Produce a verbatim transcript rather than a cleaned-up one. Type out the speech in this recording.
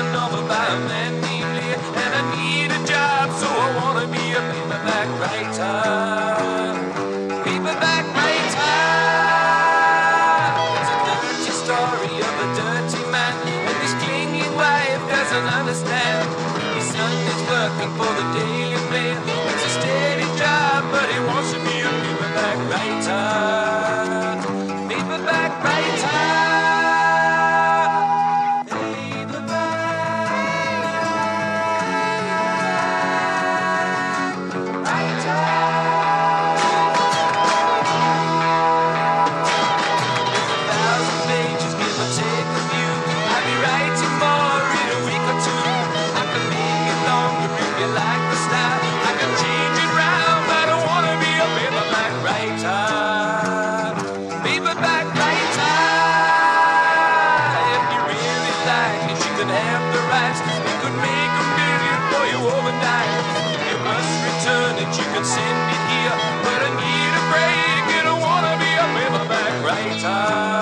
a novel by a man named Lear, and I need a job, so I wanna be a paperback writer. Paperback writer. It's a dirty story of a dirty man, and his clinging wife doesn't understand. His son is working for the Daily Mail. It's a steady job, but he wants to be a paperback writer. Paperback writer. Have the rights, you could make a million for you overnight. You must return it, you can send it here, but I need a break and I wanna be a paperback writer.